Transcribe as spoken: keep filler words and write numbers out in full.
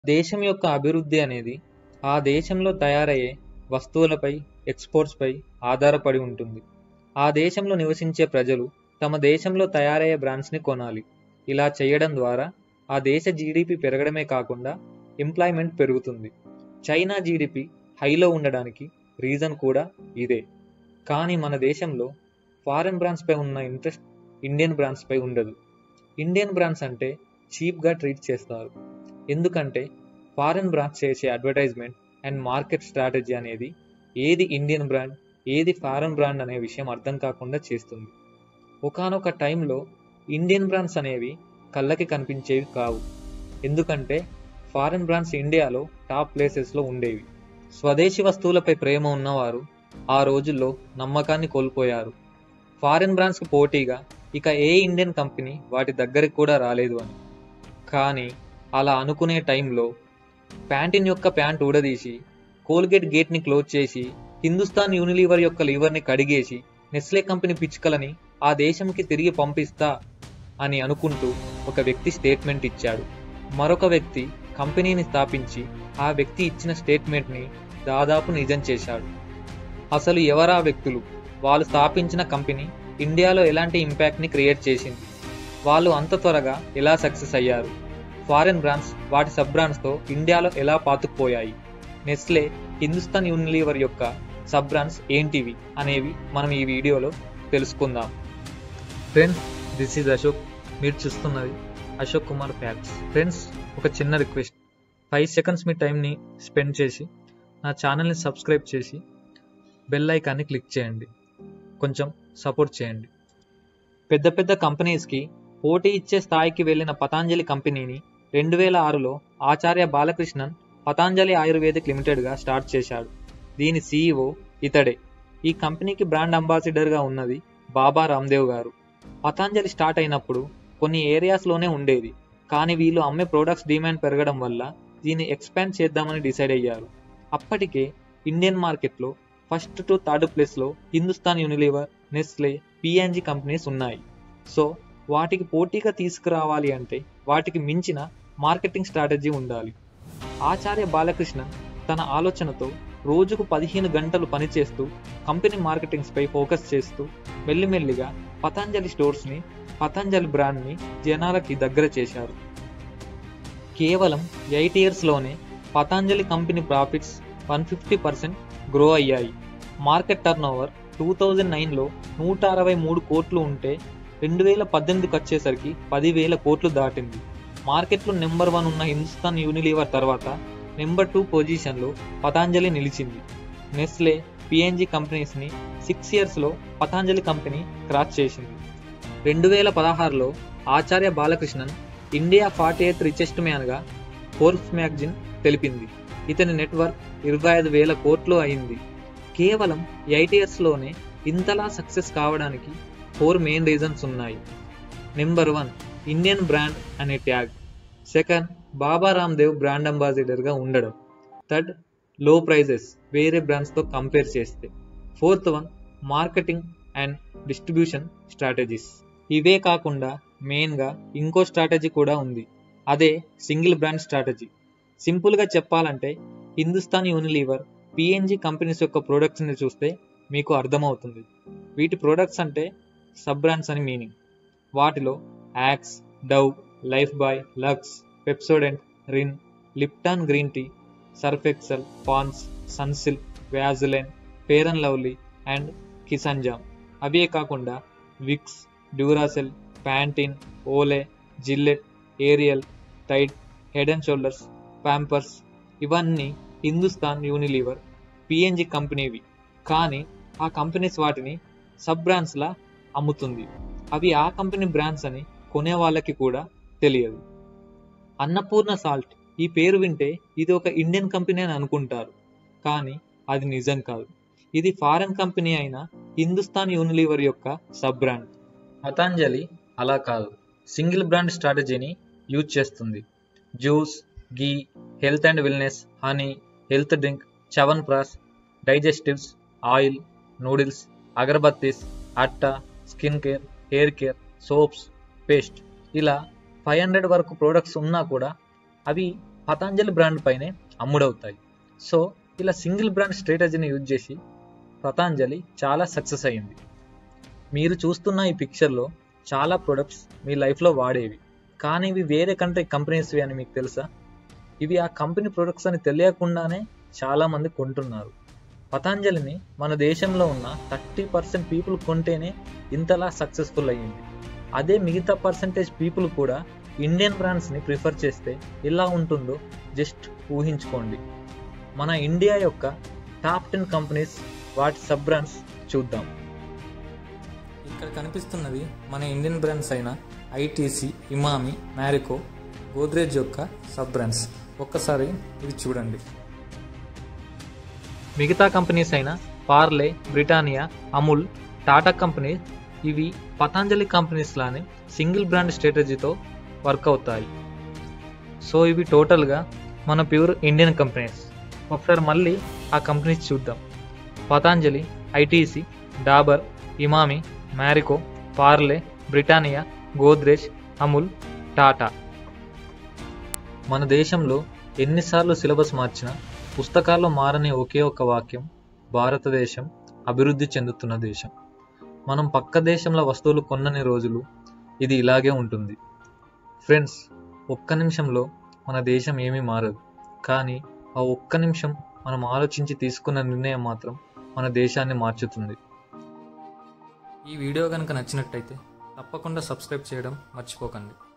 దేశం యొక్క అభివృద్ధి అనేది ఆ దేశంలో తయారయ్యే వస్తువులపై, ఎక్స్‌పోర్ట్స్‌పై ఆధారపడి ఉంటుంది. ఆ దేశంలో నివసించే ప్రజలు తమ దేశంలో తయారయ్యే బ్రాండ్స్‌ని కొనాలి. ఇలా చేయడం ద్వారా ఆ దేశ జీడీపీ పెరగడమే కాకుండా ఎంప్లాయ్‌మెంట్ పెరుగుతుంది. చైనా జీడీపీ హైలో ఉండడానికి రీజన్ కూడా ఇదే. కానీ మన దేశంలో ఫారిన్ బ్రాండ్స్‌పై ఉన్న ఇంట్రెస్ట్ ఇండియన్ బ్రాండ్స్‌పై ఉండదు. ఇండియన్ బ్రాండ్స్ అంటే చీప్‌గా ట్రీట్ చేస్తారు. ఎందుకంటే ఫారిన్ బ్రాండ్స్ చేసే అడ్వర్టైజ్మెంట్ అండ్ మార్కెట్ స్ట్రాటజీ అనేది ఏది ఇండియన్ బ్రాండ్, ఏది ఫారిన్ బ్రాండ్ అనే విషయం అర్థం కాకుండా చేస్తుంది. ఒకానొక టైంలో ఇండియన్ బ్రాండ్స్ అనేవి కళ్ళకి కనిపించేవి కావు. ఎందుకంటే ఫారిన్ బ్రాండ్స్ ఇండియాలో టాప్ ప్లేసెస్లో ఉండేవి. స్వదేశీ వస్తువులపై ప్రేమ ఉన్నవారు ఆ రోజుల్లో నమ్మకాన్ని కోల్పోయారు. ఫారిన్ బ్రాండ్స్కి పోటీగా ఇక ఏ ఇండియన్ కంపెనీ వాటి దగ్గరికి కూడా రాలేదు అని. కానీ అలా అనుకునే టైంలో ప్యాంటీన్ యొక్క ప్యాంట్ ఊడదీసి, కోల్గేట్ గేట్ని క్లోజ్ చేసి, హిందుస్థాన్ యూనిలీవర్ యొక్క లీవర్ని కడిగేసి, నెస్లే కంపెనీ పిచ్చుకలని ఆ దేశంకి తిరిగి పంపిస్తా అని అనుకుంటూ ఒక వ్యక్తి స్టేట్మెంట్ ఇచ్చాడు. మరొక వ్యక్తి కంపెనీని స్థాపించి ఆ వ్యక్తి ఇచ్చిన స్టేట్మెంట్ని దాదాపు నిజం చేశాడు. అసలు ఎవరా వ్యక్తులు? వాళ్ళు స్థాపించిన కంపెనీ ఇండియాలో ఎలాంటి ఇంపాక్ట్ని క్రియేట్ చేసింది? వాళ్ళు అంత త్వరగా ఎలా సక్సెస్ అయ్యారు? ఫారిన్ బ్రాండ్స్ వాటి సబ్ బ్రాండ్స్తో ఇండియాలో ఎలా పాతుకుపోయాయి? నెస్లే, హిందుస్థాన్ యూనిలీవర్ యొక్క సబ్ బ్రాండ్స్ ఏంటివి అనేవి మనం ఈ వీడియోలో తెలుసుకుందాం. Friends, this is Ashok. మీరు చూస్తున్నది అశోక్ కుమార్ ఫ్యాక్ట్స్. ఫ్రెండ్స్, ఒక చిన్న రిక్వెస్ట్, ఫైవ్ సెకండ్స్ మీ టైంని స్పెండ్ చేసి నా ఛానల్ని సబ్స్క్రైబ్ చేసి బెల్ ఐకాన్ని క్లిక్ చేయండి. కొంచెం సపోర్ట్ చేయండి. పెద్ద పెద్ద కంపెనీస్కి పోటీ ఇచ్చే స్థాయికి వెళ్ళిన పతాంజలి కంపెనీని రెండు వేల ఆరులో ఆచార్య బాలకృష్ణన్ పతాంజలి ఆయుర్వేదిక్ లిమిటెడ్గా స్టార్ట్ చేశాడు. దీని సీఈఓ ఇతడే. ఈ కంపెనీకి బ్రాండ్ అంబాసిడర్గా ఉన్నది బాబా రామ్దేవ్ గారు. పతాంజలి స్టార్ట్ అయినప్పుడు కొన్ని ఏరియాస్లోనే ఉండేది. కానీ వీళ్ళు అమ్మే ప్రొడక్ట్స్ డిమాండ్ పెరగడం వల్ల దీన్ని ఎక్స్పాండ్ చేద్దామని డిసైడ్ అయ్యారు. అప్పటికే ఇండియన్ మార్కెట్లో ఫస్ట్ టు థర్డ్ ప్లేస్లో Hindustan Unilever, Nestle, P and G companies ఉన్నాయి. సో వాటికి పోటీగా తీసుకురావాలి అంటే వాటికి మించిన మార్కెటింగ్ స్ట్రాటజీ ఉండాలి. ఆచార్య బాలకృష్ణన్ తన ఆలోచనతో రోజుకు పదిహేను గంటలు పనిచేస్తూ కంపెనీ మార్కెటింగ్స్పై ఫోకస్ చేస్తూ మెల్లిమెల్లిగా పతాంజలి స్టోర్స్ని, పతాంజలి బ్రాండ్ని జనాలకి దగ్గర చేశారు. కేవలం ఎయిట్ ఇయర్స్లోనే Patanjali company profits one fifty percent grow అయ్యాయి. Market turnover two thousand నైన్లో నూట అరవై మూడు కోట్లు ఉంటే రెండు వేల పద్దెనిమిదికి వచ్చేసరికి పదివేల కోట్లు దాటింది. మార్కెట్లో నెంబర్ వన్ ఉన్న హిందుస్థాన్ యూనిలీవర్ తర్వాత నెంబర్ టూ పొజిషన్లో పతాంజలి నిలిచింది. నెస్లే, పిఎన్జీ కంపెనీస్ని సిక్స్ ఇయర్స్లో పతాంజలి కంపెనీ క్రాస్ చేసింది. రెండు వేల పదహారులో Acharya Balakrishnan India forty eighth richest మ్యాన్గా ఫోర్బ్స్ మ్యాగజైన్ తెలిపింది. ఇతని నెట్వర్క్ ఇరవై ఐదు వేల కోట్లు అయింది. కేవలం ఎయిట్ ఇయర్స్లోనే ఇంతలా సక్సెస్ కావడానికి ఫోర్ మెయిన్ రీజన్స్ ఉన్నాయి. నెంబర్ వన్, ఇండియన్ బ్రాండ్ అనే tag. Second, Baba Ramdev brand అంబాసిడర్గా ఉండడం. థర్డ్, లో ప్రైజెస్ వేరే బ్రాండ్స్తో కంపేర్ చేస్తే. Fourth one, marketing and distribution strategies. ఇవే కాకుండా మెయిన్గా ఇంకో స్ట్రాటజీ కూడా ఉంది. అదే సింగిల్ బ్రాండ్ స్ట్రాటజీ. సింపుల్గా చెప్పాలంటే హిందుస్థాన్ యూనిలీవర్, పిఎన్జీ కంపెనీస్ యొక్క ప్రోడక్ట్స్ని చూస్తే మీకు అర్థమవుతుంది. వీటి ప్రోడక్ట్స్ అంటే సబ్ బ్రాండ్స్ అని మీనింగ్. వాటిలో Axe, Dove, Lifebuoy, Lux, Pepsodent, Rin, Lipton green tea, Surf Excel, Ponds, Sunsilk, Vaseline, Fair and Lovely and Kissan jam. అవే కాకుండా Vicks, Duracell, Pantene, Olay, Gillette, Ariel, Tide, Head and Shoulders, Pampers ఇవన్నీ Hindustan Unilever, PNG కంపెనీవి. కానీ ఆ companies వాటిని sub బ్రాండ్స్లా అమ్ముతుంది. అవి ఆ company brands అని కొనే వాళ్ళకి కూడా తెలియదు. అన్నపూర్ణ సాల్ట్, ఈ పేరు వింటే ఇది ఒక ఇండియన్ కంపెనీ అని అనుకుంటారు. కానీ అది నిజం కాదు. ఇది ఫారెన్ కంపెనీ అయిన హిందుస్థాన్ యూనిలీవర్ యొక్క సబ్ బ్రాండ్. పతాంజలి అలా కాదు, సింగిల్ బ్రాండ్ స్ట్రాటజీని యూజ్ చేస్తుంది. Juice, ghee, health and wellness, honey, health drink, chyawanprash, digestives, oil, noodles, agarbattis, atta, skin care, hair care, soaps, paste ఇలా ఫైవ్ హండ్రెడ్ వరకు ప్రోడక్ట్స్ ఉన్నా కూడా అవి పతంజలి బ్రాండ్ పైనే అమ్ముడవుతాయి. సో ఇలా సింగిల్ బ్రాండ్ స్ట్రాటజీని యూజ్ చేసి పతంజలి చాలా సక్సెస్ అయ్యింది. మీరు చూస్తున్న ఈ పిక్చర్లో చాలా ప్రొడక్ట్స్ మీ లైఫ్లో వాడేవి, కానీ ఇవి వేరే కంట్రీ కంపెనీస్వి అని మీకు తెలుసా? ఇవి ఆ కంపెనీ ప్రొడక్ట్స్ అని తెలియకుండానే చాలామంది కొంటున్నారు. పతంజలిని మన దేశంలో ఉన్న థర్టీ పర్సెంట్ పీపుల్ కొంటేనే ఇంతలా సక్సెస్ఫుల్ అయ్యింది. అదే మిగతా పర్సెంటేజ్ పీపుల్ కూడా ఇండియన్ బ్రాండ్స్ని ప్రిఫర్ చేస్తే ఎలా ఉంటుందో జస్ట్ ఊహించుకోండి. మన ఇండియా యొక్క టాప్ టెన్ కంపెనీస్, వాటి సబ్ బ్రాండ్స్ చూద్దాం. ఇక్కడ కనిపిస్తున్నది మన ఇండియన్ బ్రాండ్స్ అయిన ఐటీసీ, ఇమామి, మ్యారికో, గోద్రేజ్ యొక్క సబ్ బ్రాండ్స్. ఒక్కసారి ఇది చూడండి. మిగతా కంపెనీస్ అయిన పార్లే, బ్రిటానియా, అమూల్, టాటా కంపెనీ ఇవి పతంజలి కంపెనీస్ లానే సింగిల్ బ్రాండ్ స్ట్రాటజీతో వర్క్ అవుతాయి. సో ఇవి టోటల్గా మన ప్యూర్ ఇండియన్ కంపెనీస్. ఒకసారి మళ్ళీ ఆ కంపెనీస్ చూద్దాం. Patanjali, ITC, Dabur, Emami, Marico, Parle, Britannia, Godrej, Amul, Tata. మన దేశంలో ఎన్నిసార్లు సిలబస్ మార్చినా పుస్తకాల్లో మారని ఒకే ఒక వాక్యం, భారతదేశం అభివృద్ధి చెందుతున్న దేశం. మనం పక్క దేశంలో వస్తువులు కొన్నని రోజులు ఇది ఇలాగే ఉంటుంది. ఫ్రెండ్స్, ఒక్క నిమిషంలో మన దేశం ఏమీ మారదు, కానీ ఆ ఒక్క నిమిషం మనం ఆలోచించి తీసుకున్న నిర్ణయం మాత్రం మన దేశాన్ని మార్చుతుంది. ఈ వీడియో కనుక నచ్చినట్టయితే తప్పకుండా సబ్స్క్రైబ్ చేయడం మర్చిపోకండి.